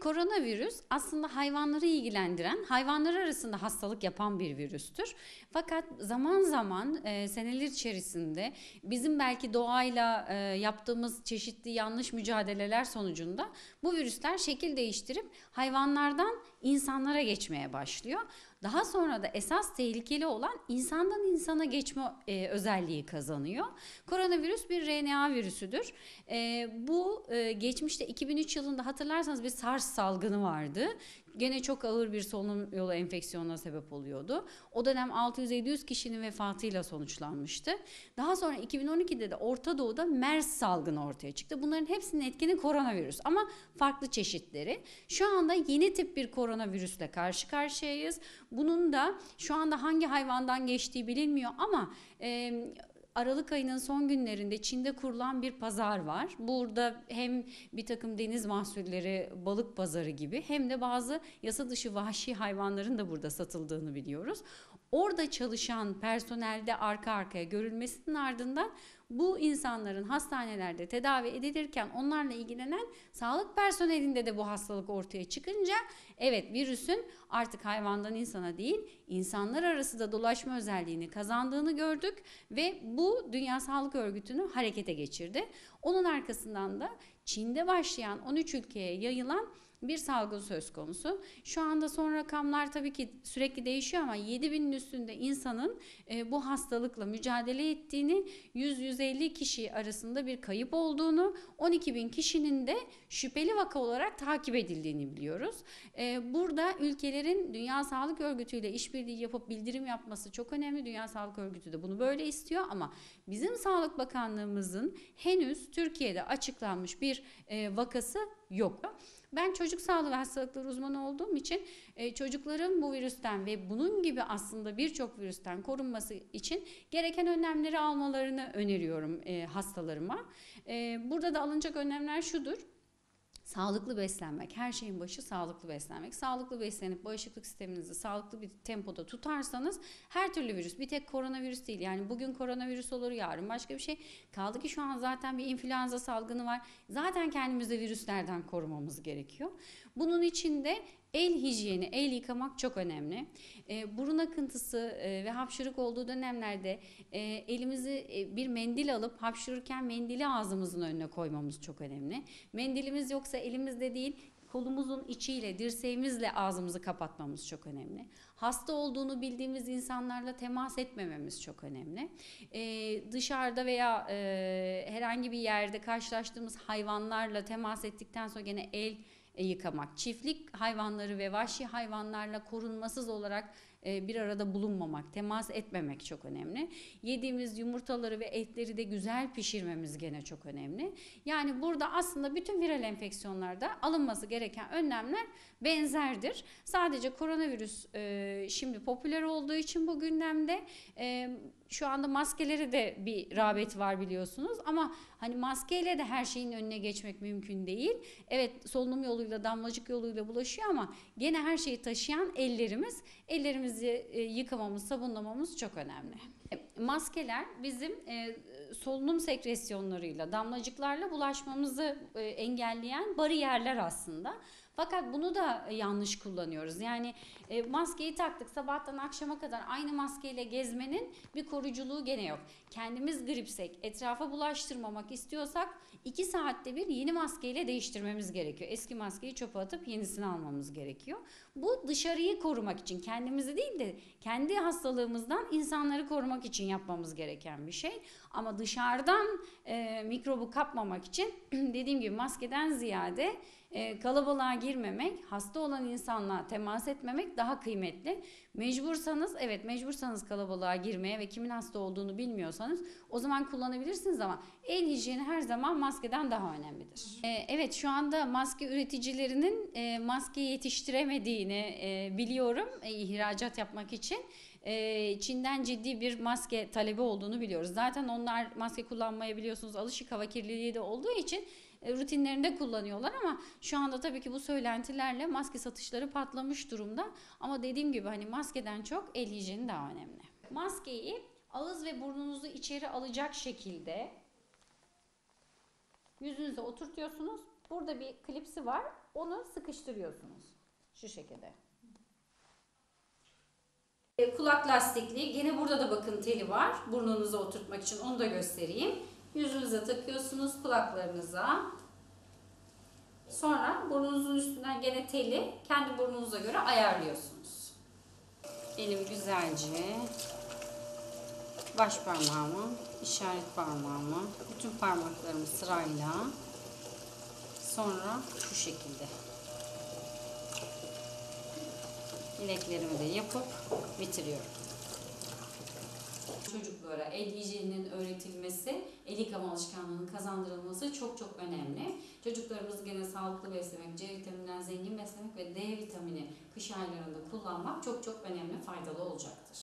Koronavirüs aslında hayvanları ilgilendiren, hayvanlar arasında hastalık yapan bir virüstür. Fakat zaman zaman seneler içerisinde bizim belki doğayla yaptığımız çeşitli yanlış mücadeleler sonucunda bu virüsler şekil değiştirip hayvanlardan insanlara geçmeye başlıyor. Daha sonra da esas tehlikeli olan insandan insana geçme özelliği kazanıyor. Koronavirüs bir RNA virüsüdür. Bu geçmişte 2003 yılında hatırlarsanız bir SARS salgını vardı. Gene çok ağır bir solunum yolu enfeksiyonuna sebep oluyordu. O dönem 600-700 kişinin vefatıyla sonuçlanmıştı. Daha sonra 2012'de de Orta Doğu'da MERS salgını ortaya çıktı. Bunların hepsinin etkeni koronavirüs ama farklı çeşitleri. Şu anda yeni tip bir koronavirüsle karşı karşıyayız. Bunun da şu anda hangi hayvandan geçtiği bilinmiyor ama Aralık ayının son günlerinde Çin'de kurulan bir pazar var. Burada hem bir takım deniz mahsulleri, balık pazarı gibi hem de bazı yasa dışı vahşi hayvanların da burada satıldığını biliyoruz. Orada çalışan personelde arka arkaya görülmesinin ardından bu insanların hastanelerde tedavi edilirken onlarla ilgilenen sağlık personelinde de bu hastalık ortaya çıkınca evet virüsün artık hayvandan insana değil insanlar arası da dolaşma özelliğini kazandığını gördük ve bu Dünya Sağlık Örgütü'nü harekete geçirdi. Onun arkasından da Çin'de başlayan 13 ülkeye yayılan bir salgın söz konusu. Şu anda son rakamlar tabii ki sürekli değişiyor ama 7.000'in üstünde insanın bu hastalıkla mücadele ettiğini, 100-150 kişi arasında bir kayıp olduğunu, 12.000 kişinin de şüpheli vaka olarak takip edildiğini biliyoruz. Burada ülkelerin Dünya Sağlık Örgütü ile işbirliği yapıp bildirim yapması çok önemli. Dünya Sağlık Örgütü de bunu böyle istiyor ama bizim Sağlık Bakanlığımızın henüz Türkiye'de açıklanmış bir vakası yok. Ben çocuk sağlığı ve hastalıkları uzmanı olduğum için çocukların bu virüsten ve bunun gibi aslında birçok virüsten korunması için gereken önlemleri almalarını öneriyorum hastalarıma. Burada da alınacak önlemler şudur. Sağlıklı beslenmek, her şeyin başı sağlıklı beslenmek. Sağlıklı beslenip bağışıklık sisteminizi sağlıklı bir tempoda tutarsanız her türlü virüs, bir tek koronavirüs değil. Yani bugün koronavirüs olur, yarın başka bir şey. Kaldı ki şu an zaten bir influenza salgını var. Zaten kendimizi virüslerden korumamız gerekiyor. Bunun için de el hijyeni, el yıkamak çok önemli. Burun akıntısı ve hapşırık olduğu dönemlerde elimizi bir mendil alıp hapşırırken mendili ağzımızın önüne koymamız çok önemli. Mendilimiz yoksa elimizde değil, kolumuzun içiyle, dirseğimizle ağzımızı kapatmamız çok önemli. Hasta olduğunu bildiğimiz insanlarla temas etmememiz çok önemli. Dışarıda veya herhangi bir yerde karşılaştığımız hayvanlarla temas ettikten sonra gene el yıkamak, çiftlik hayvanları ve vahşi hayvanlarla korunmasız olarak bir arada bulunmamak, temas etmemek çok önemli. Yediğimiz yumurtaları ve etleri de güzel pişirmemiz gene çok önemli. Yani burada aslında bütün viral enfeksiyonlarda alınması gereken önlemler benzerdir. Sadece koronavirüs şimdi popüler olduğu için bu gündemde şu anda maskelere de bir rağbet var biliyorsunuz ama hani maskeyle de her şeyin önüne geçmek mümkün değil. Evet solunum yoluyla, damlacık yoluyla bulaşıyor ama gene her şeyi taşıyan ellerimizi yıkamamız, sabunlamamız çok önemli. Maskeler bizim solunum sekresyonlarıyla, damlacıklarla bulaşmamızı engelleyen bariyerler aslında. Fakat bunu da yanlış kullanıyoruz. Yani maskeyi taktık sabahtan akşama kadar aynı maskeyle gezmenin bir koruyuculuğu gene yok. Kendimiz gripsek, etrafa bulaştırmamak istiyorsak 2 saatte bir yeni maskeyle değiştirmemiz gerekiyor. Eski maskeyi çöpe atıp yenisini almamız gerekiyor. Bu dışarıyı korumak için, kendimizi değil de kendi hastalığımızdan insanları korumak için yapmamız gereken bir şey. Ama dışarıdan mikrobu kapmamak için dediğim gibi maskeden ziyade kalabalığa girmemek, hasta olan insanla temas etmemek daha kıymetli. Mecbursanız kalabalığa girmeye ve kimin hasta olduğunu bilmiyorsanız o zaman kullanabilirsiniz ama el hijyeni her zaman maskeden daha önemlidir. Evet şu anda maske üreticilerinin maske yetiştiremediğini biliyorum ihracat yapmak için. Çin'den ciddi bir maske talebi olduğunu biliyoruz. Zaten onlar maske kullanmaya biliyorsunuz alışık hava kirliliği de olduğu için rutinlerinde kullanıyorlar ama şu anda tabii ki bu söylentilerle maske satışları patlamış durumda. Ama dediğim gibi hani maskeden çok el hijyeni daha önemli. Maskeyi ağız ve burnunuzu içeri alacak şekilde yüzünüze oturtuyorsunuz. burada bir klipsi var. Onu sıkıştırıyorsunuz. Şu şekilde. Kulak lastikli. Gene burada da bakın teli var. Burnunuza oturtmak için onu da göstereyim. Yüzünüze takıyorsunuz, kulaklarınıza. Sonra burnunuzun üstünden gene teli kendi burnunuza göre ayarlıyorsunuz. Elim güzelce baş parmağımı, işaret parmağımı, bütün parmaklarımı sırayla, sonra şu şekilde bileklerimi de yapıp bitiriyorum. Çocuklara el hijyeninin öğretilmesi, el yıkama alışkanlığının kazandırılması çok çok önemli. Çocuklarımızı gene sağlıklı beslemek, C vitamininden zengin beslemek ve D vitamini kış aylarında kullanmak çok çok önemli, faydalı olacaktır.